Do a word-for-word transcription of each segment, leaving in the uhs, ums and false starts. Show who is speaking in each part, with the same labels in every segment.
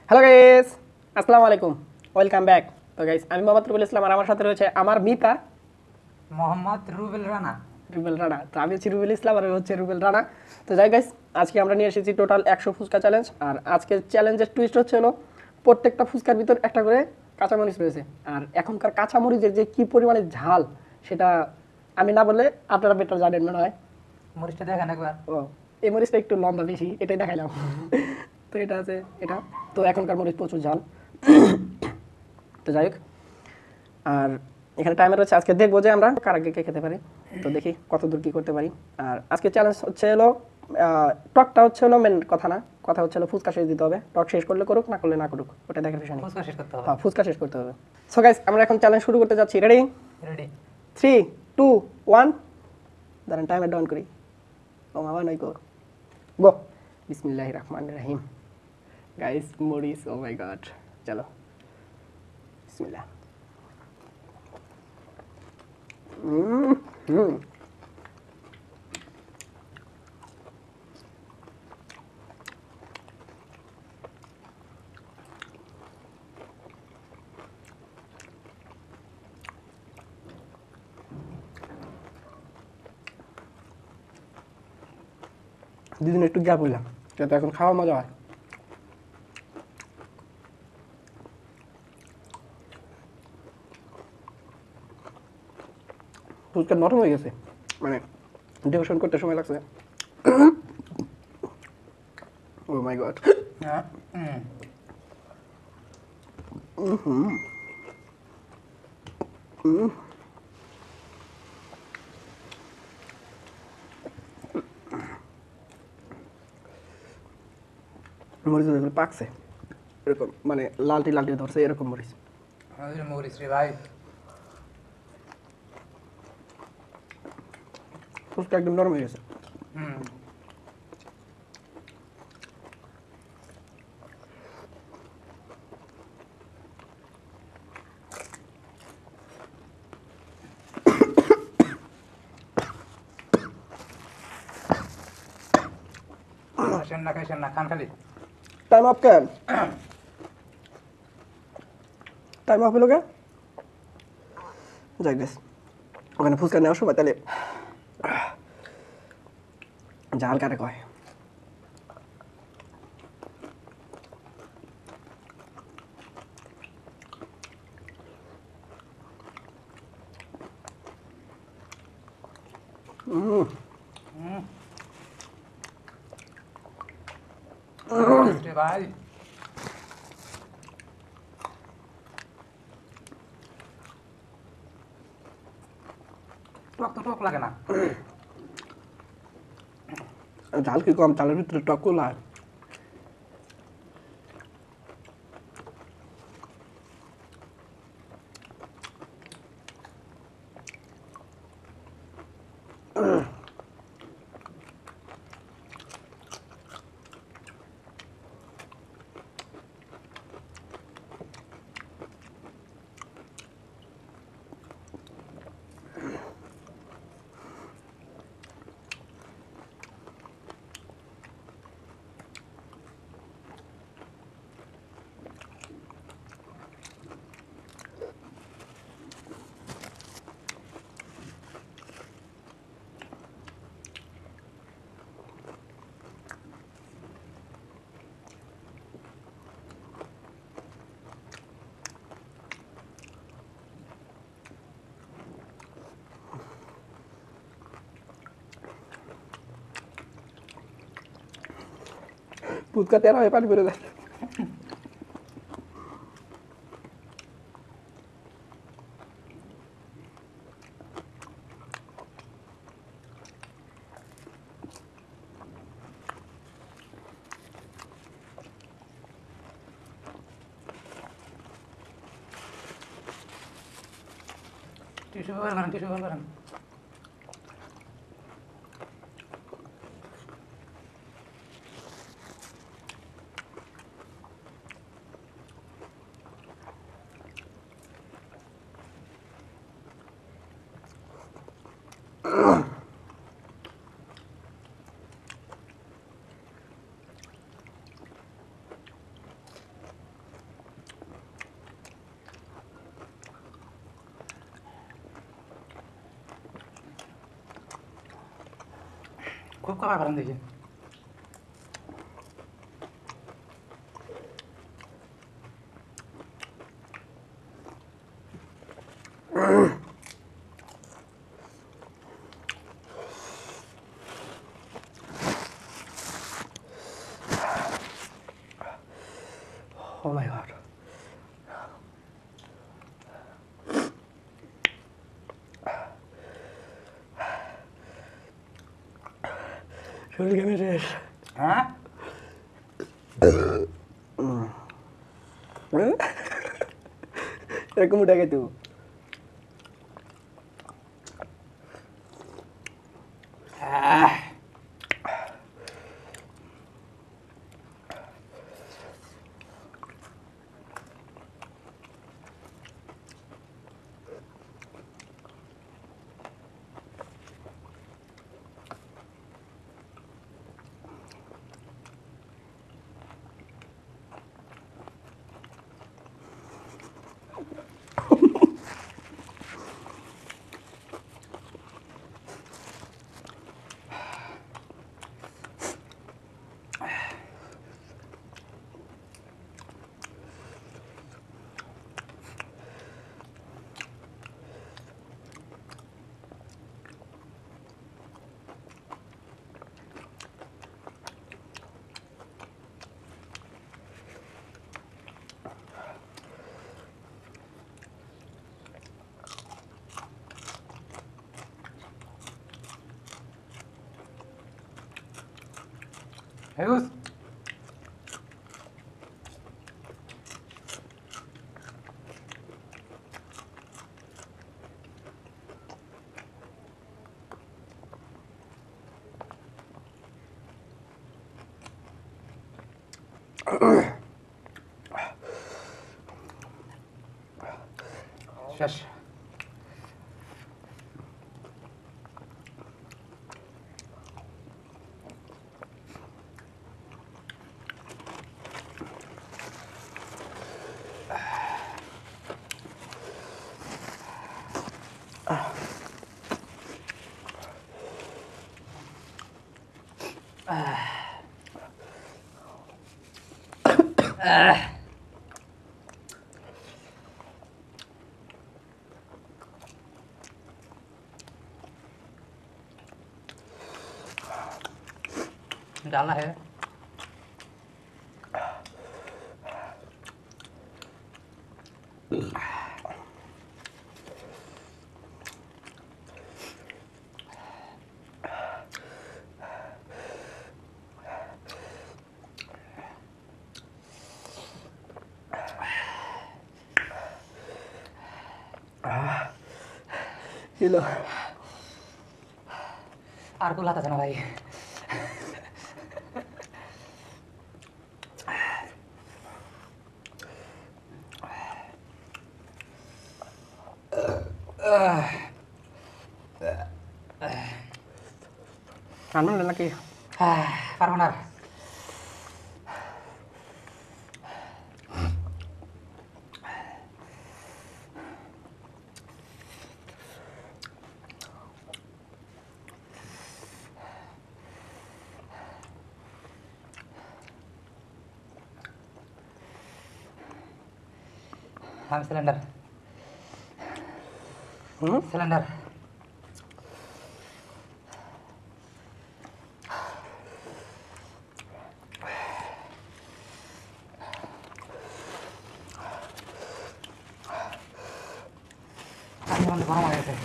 Speaker 1: Hello guys, আসসালামু আলাইকুম, welcome back. তো গাইস, আমি মোহাম্মদ রুবেল ইসলাম আর আমার সাথে রয়েছে আমার মিতা
Speaker 2: মোহাম্মদ রুবেল রানা।
Speaker 1: রুবেল রানা। তো আমি হচ্ছি রুবেল ইসলাম আর ও হচ্ছে রুবেল রানা। তো যাই গাইস, আজকে আমরা নিয়ে এসেছি টোটাল একশো ফুচকা চ্যালেঞ্জ। আর আজকের চ্যালেঞ্জের টুইস্ট হচ্ছে হলো প্রত্যেকটা ফুচকার ভিতর একটা করে কাঁচামরিচ রয়েছে। আর এখনকার কাঁচামরিচের যে কী পরিমাণে ঝাল সেটা আমি না বললে আপনারা বেটার জানেন মনে হয়।
Speaker 2: মরিচটা দেখেন একবার।
Speaker 1: ও, এই মরিচটা একটু লম্বা বেশি, এটাই দেখাইলাম। তো এটা আছে এটা। তো এখনকার মরিচ প্রচুর ঝাল। তো যাই হোক, আর এখানে টাইমার হচ্ছে, আজকে দেখবো যে আমরা কার আগে কে খেতে পারি। তো দেখি কত দূর কী করতে পারি। আর আজকে চ্যালেঞ্জ হচ্ছে হলো আহ, টকটা হচ্ছে হলো মেন কথা না, কথা হচ্ছে হলো ফুচকা শেষ দিতে হবে। টক শেষ করলে করুক, না করলে না করুক, ওটা দেখার বিষয় নেই।
Speaker 2: ফুচকা শেষ করতে হবে।
Speaker 1: হ্যাঁ, ফুচকা শেষ করতে হবে। সো গাইস, আমরা এখন চ্যালেঞ্জ শুরু করতে যাচ্ছি। Ready?
Speaker 2: Ready.
Speaker 1: Three two one, দাঁড়ান টাইমার ডাউন করি। ও মামা নয় গো গো। বিসমিল্লাহির রহমানির রহিম। গাইস, মরিচ, ও মাই গড। চলো, বিসমিল্লাহ। হুম হুম দুদিন একটু গ্যাপ হইলাম, যাতে এখন খাওয়া মজা হয়। ফুচকা নরম হয়ে গেছে, মানে ডেকোরেশন করতে সময় লাগছে। Oh my God.
Speaker 2: হ্যাঁ, হুম।
Speaker 1: মরিচ যেগুলো পাকছে এরকম, মানে লালটি লালটি ধরছে এরকম মরিচ।
Speaker 2: আমাদের মরিচ রে ভাই।
Speaker 1: ফুচকা একদম নরম হয়ে গেছে।
Speaker 2: হুম। খাইছেন না খাইছেন না খান খালি।
Speaker 1: টাইম অফ কেন? টাইম অফ হলো কে? যাই গেস, ওখানে ফুচকা নেওয়ার সময় তাহলে জাল কারে কয়। হুম
Speaker 2: হুম। মরিচ রে ভাই। টক তো টক লাগে না।
Speaker 1: ঝাল কি কম, চালের ভিতরে টক কোলা। ফুচকা তেরা হয়ে পানি বেরো যায়।
Speaker 2: টিস্যু পেপার করেন টিস্যু পেপার করেন। খুব খাবার করেন দেখি
Speaker 1: Oh my god. শরীর কেমন শেষ?
Speaker 2: হ্যাঁ
Speaker 1: এরকম উঠে গেছে
Speaker 2: আহ, হেগুস শেষ डालना है
Speaker 1: ছিল
Speaker 2: আর কুলাতে না ভাই
Speaker 1: রান্না হলো নাকি?
Speaker 2: পারবো না हम सिलेंडर
Speaker 1: হুম
Speaker 2: सिलेंडर बंद गरम हो गए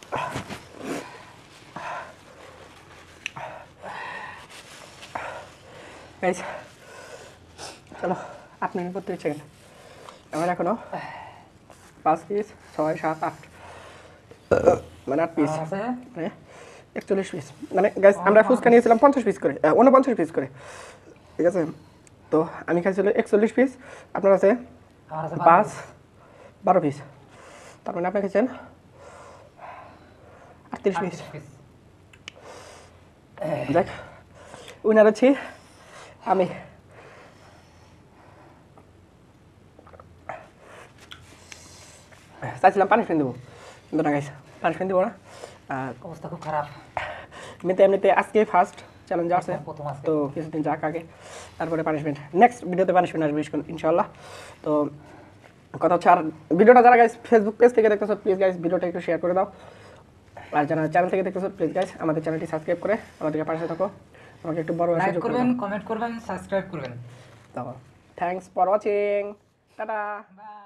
Speaker 1: গাইস চলো আট মিনিট বত্রিশ সেকেন্ড আমার এখনো পাঁচ পিস ছয় সাত আট মানে আট পিস
Speaker 2: আছে
Speaker 1: মানে একচল্লিশ পিস মানে গাইস আমরা ফুচকা নিয়েছিলাম পঞ্চাশ পিস করে ঊনপঞ্চাশ পিস করে ঠিক আছে তো আমি খাইছিল একচল্লিশ পিস আপনার আছে
Speaker 2: আমার আছে
Speaker 1: পাঁচ বারো পিস তার মানে আপনি খেয়েছেন আটত্রিশ পিস দেখ উইনার আছি আমি চাইছিলাম পানিশমেন্ট দেবো কিন্তু না গাইস পানিশমেন্ট দেবো না আর
Speaker 2: অবস্থা খুব খারাপ
Speaker 1: এমনিতে এমনিতে আজকে ফার্স্ট চ্যালেঞ্জ আছে,
Speaker 2: প্রথম আজকে।
Speaker 1: তো কিছুদিন যাক আগে, তারপরে পানিশমেন্ট, নেক্সট ভিডিওতে পানিশমেন্ট আসবে ইনশাল্লাহ। তো কথা হচ্ছে, আর ভিডিওটা যারা গাইস ফেসবুক পেজ থেকে দেখতেছো প্লিজ গাইস ভিডিওটা একটু শেয়ার করে দাও, আর যারা চ্যানেল থেকে দেখতেছো প্লিজ গাইস আমাদের চ্যানেলটি সাবস্ক্রাইব করে আমাদেরকে পাশে থাকো, আমাকে একটু বড়
Speaker 2: লাইক
Speaker 1: সুযোগ করে
Speaker 2: করবেন,
Speaker 1: দাও।
Speaker 2: কমেন্ট করবেন, সাবস্ক্রাইব করবেন।
Speaker 1: তো থ্যাংকস ফর ওয়াচিং, টাটা।
Speaker 2: বাই।